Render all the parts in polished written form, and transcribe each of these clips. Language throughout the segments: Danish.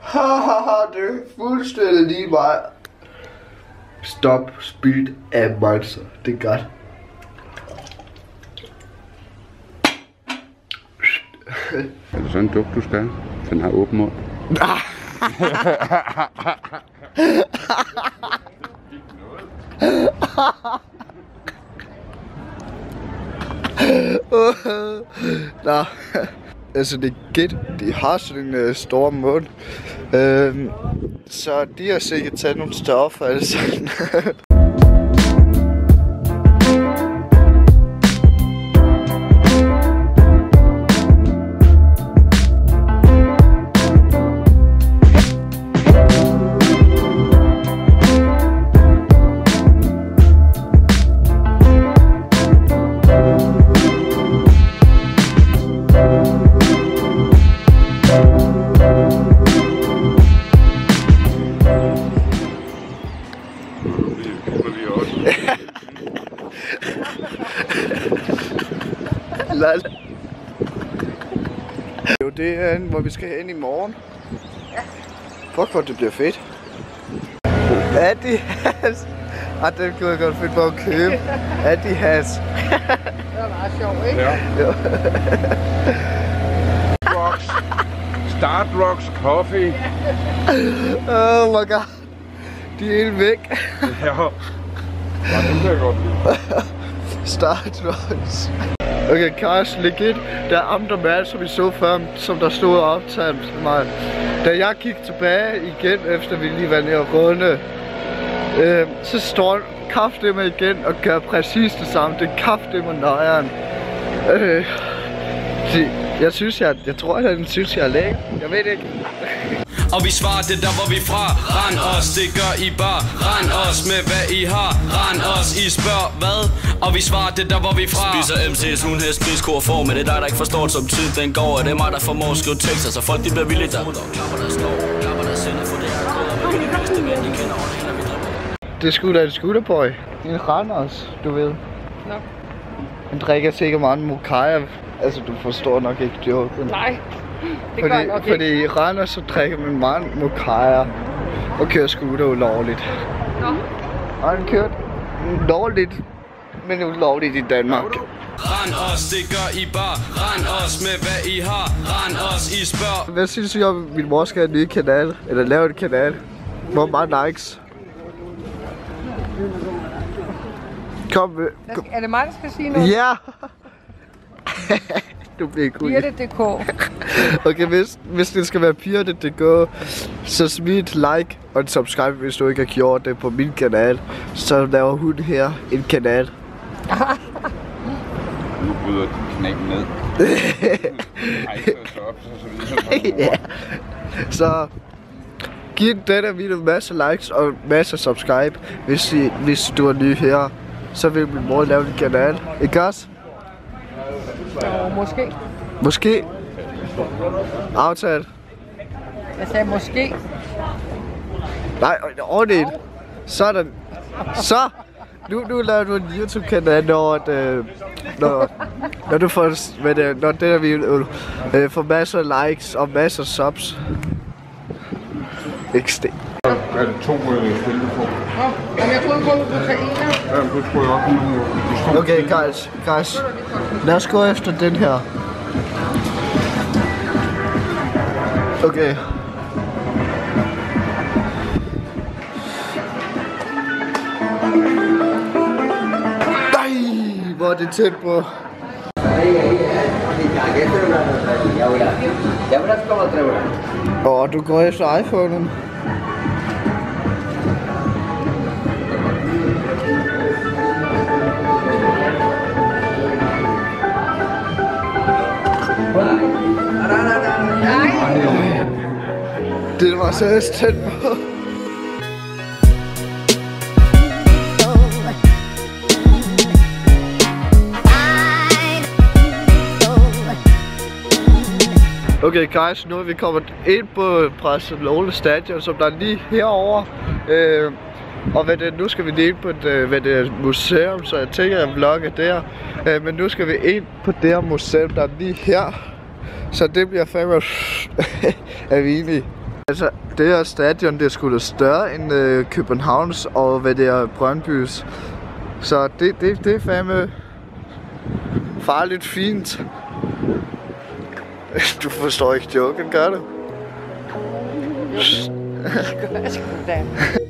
Haha, det er fuldstændig lige mig. Stop speed af monster. Det er godt. Er det sådan en duft, du skal? Den har åben mund. Nå, altså det er gæt, de har sådan en stor mund. Så de har sikkert taget nogle stoffer eller sådan. Jo, det er hvor vi skal hen i morgen. Ja. Fuck, hvor det bliver fedt. Adihas. Ah, den kunne jeg godt finde på at købe. Adihas. Det var meget sjovt, ikke? Ja. Rocks. Start Rocks Coffee. Oh my god. De er helt væk. Ja. Det kan jeg godt lide. Start Rocks. Okay, Carsten, legit. Der er andre mand, som vi så før, som der stod og optaget mig. Da jeg gik tilbage igen, efter vi lige var nede og runde, så står kraftedeme igen og gør præcis det samme. Det er kraftedeme nøjeren. Jeg tror, at den synes, jeg er lækker. Jeg ved ikke. Og vi svarer det der hvor vi fra. Rend os, det gør I bare. Rend os med hvad I har. Rend os, I spørger hvad. Og vi svarer det der hvor vi fra. Spiser MC's hundhest, grisko og får. Men det er dig der ikke forstår som tid den går. Og det er mig der formår at skrive tekster. Så folk de bliver villige der. Klapper der slår, klapper der sender. For det er gået. Og vi de bedste mænd, de kender over det hele. Det er sgu da en scooterboy. En Randers, du ved. Nå. Han drikker sikkert meget mokaja. Altså, du forstår nok ikke joken. Nej. Det gør jeg nok ikke. Fordi i Randers så drikker man meget mokaja og kører scooter ulovligt. Nå. Og han kørt lovligt, men ulovligt i Danmark. Rend os, det gør I bare. Rend os med hvad I har. Rend os, I spørger. Hvad synes du om, at min mor skal have en ny kanal? Eller lave en kanal? Hvor meget likes? Kom med. Er det mig, der skal sige noget? Ja! Du bliver cool. Birte.dk. Okay, hvis det skal være Birte.dk, så smid et like og en subscribe, hvis du ikke har gjort det på min kanal. Så laver hun her en kanal. Nu bryder kanalen ned. Ja. Så giv denne video masser likes og masser subscribe, hvis du er ny her. Så vil min mor lave en kanal. Ikke også? Måske. Måske. Aftalt. Jeg sagde måske. Nej, ordentligt. Sådan. Så. Nu laver du en YouTube-kanal, når du får, når den her video får masser af likes og masser af subs. Ikke sted. Er det 2 stille på? Jamen jeg troede kun på proteiner. Ja, det tror jeg også. Okay, guys. Lad os gå efter den her. Okay. Nej, hvor er det tæt på. Du går efter iPhone'en. Det var seriøst tæt på. Okay guys, nu er vi kommet ind på Barcelona Stadion, som der er lige herovre. Og nu skal vi lige ind på et museum, så jeg tænker at vlogge der. Men nu skal vi ind på det her museum, der er lige her. Så det bliver fandme er vi enige. Altså, det her stadion, det er sgu da større end Københavns og hvad det er, Brøndbys. Så det er fandme farligt fint. Du forstår ikke joken, gør du? Jeg skal da.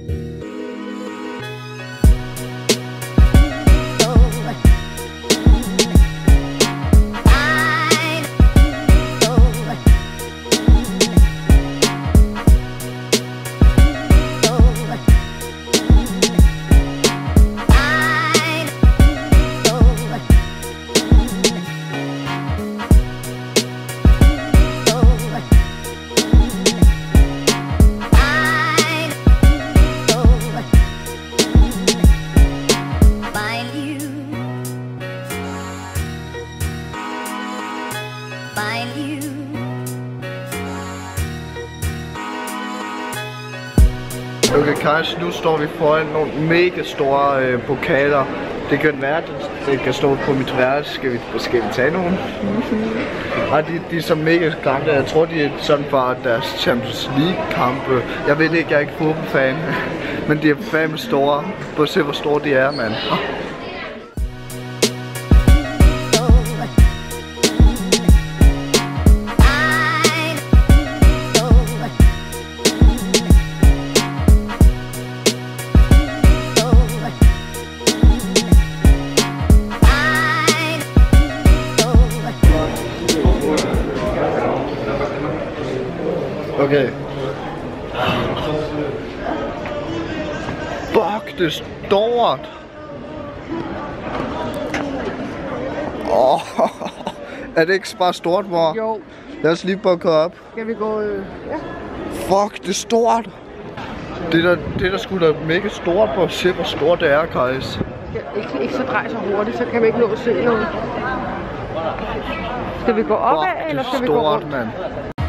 Okay, Kajs, nu står vi foran nogle mega store pokaler. Det kan være, at det kan stå på mit værelse. Skal vi tage nogle? Og de er så mega gamle. Jeg tror, de er sådan fra deres Champions League-kampe. Jeg ved ikke, jeg er ikke fodboldfan. Men de er fandme store. Prøv at se, hvor store de er, mand. Okay. Fuck, det er stort. Er det ikke bare stort, mor? Jo. Lad os lige bukke op. Skal vi gå... Ja. Fuck, det er stort. Det der sgu da mega stort på at se, hvor stort det er, Kajs. Ikke så drej så hurtigt, så kan vi ikke nå at se noget. Skal vi gå opad, eller skal vi gå rundt? Fuck, det er stort, mand.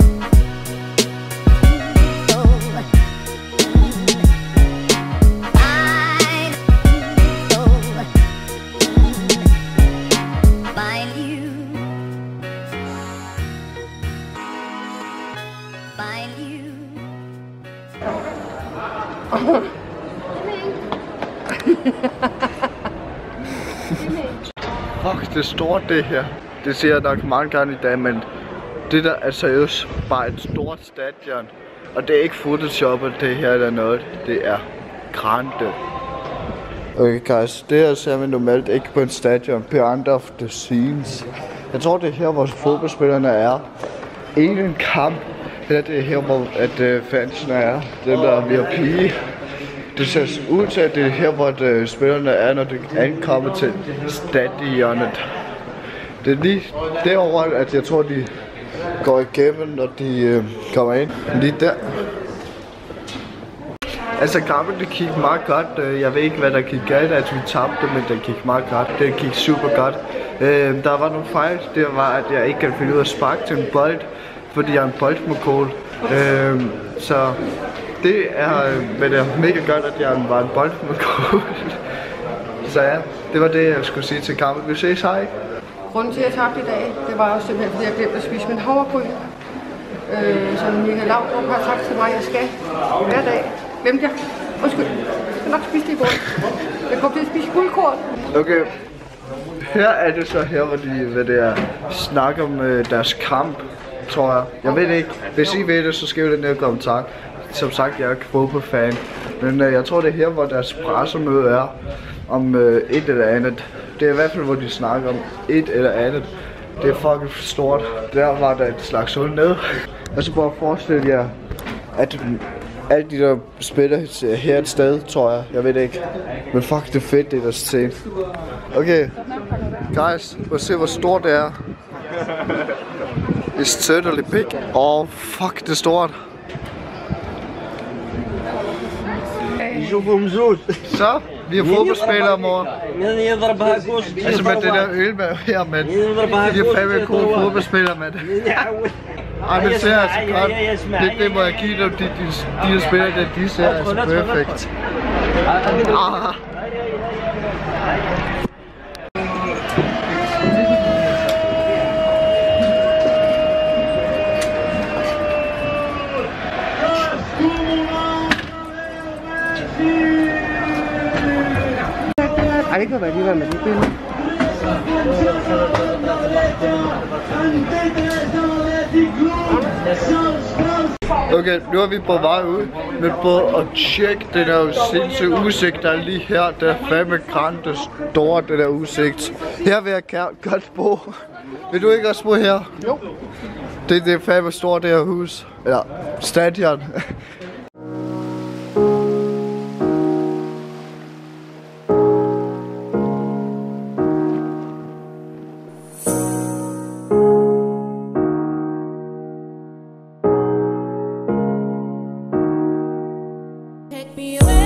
Fuck, det er stort det her. Det siger jeg nok mange gange i dag, men det der er seriøst bare et stort stadion. Og det er ikke photoshoppet det her eller noget. Det er grande. Okay guys, det her ser vi normalt ikke på en stadion. Behind of the scenes. Jeg tror det er her, hvor fodboldspillerne er. Ikke en kamp. Eller det er her, hvor fansene er. Den der VIP. Det ser ud til, at det er her, hvor spillerne er, når de ankommer til stadionet. Det er lige derovre, at jeg tror, de går igennem, når de kommer ind. Lige der. Altså kampen, det gik meget godt. Jeg ved ikke, hvad der gik galt, at vi tabte, men det gik meget godt. Det gik super godt. Der var nogle fejl. Det var, at jeg ikke kan finde ud af at sparke til en bold, fordi jeg er en boldmokol. Så det er mega godt, at jeg var en boldmokol. Så ja, det var det, jeg skulle sige til kampen. Vi ses, hej. Grunden til, at jeg tabte i dag, det var jo simpelthen, fordi jeg glemte at spise min havregryn. Som Michael Laudrup har sagt til mig, at jeg skal hver dag. Glemte jeg. Undskyld. Jeg skal nok spise det i går. Jeg kommer til at spise guldkorn. Okay. Her er det så her, hvor de snakker om deres kamp, tror jeg. Jeg ved det ikke. Hvis I ved det, så skriv det ned i kommentar. Som sagt, jeg er ikke fodboldfan. Men jeg tror, det er her, hvor deres pressemøde er om et eller andet. Det er i hvert fald, hvor de snakker om et eller andet. Det er fucking stort. Der var der et slags hul ned. Og så bare forestil jer, at alle de der spiller her et sted, tror jeg. Jeg ved det ikke. Men fuck, det er fedt, det der scene. Okay. Guys, prøv at se, hvor stort det er. It's totally big. Fuck, det er stort. Så, vi er fodboldspillere, mor. Altså med det der øl med her, mand. Vi er fandme gode fodboldspillere, mand. Ej, men ser altså godt. Det må jeg give dem, de spillere, de ser altså perfekt. Ej, det kan være lige med det billede. Okay, nu er vi på vej ud, men på at tjekke den der sindssyge udsigt, der er lige her. Der er fandme grande store, den der udsigt. Her vil jeg godt bo. Vil du ikke også bo her? Jo. Det er fandme stort, det her hus. Eller stadion. Take me away.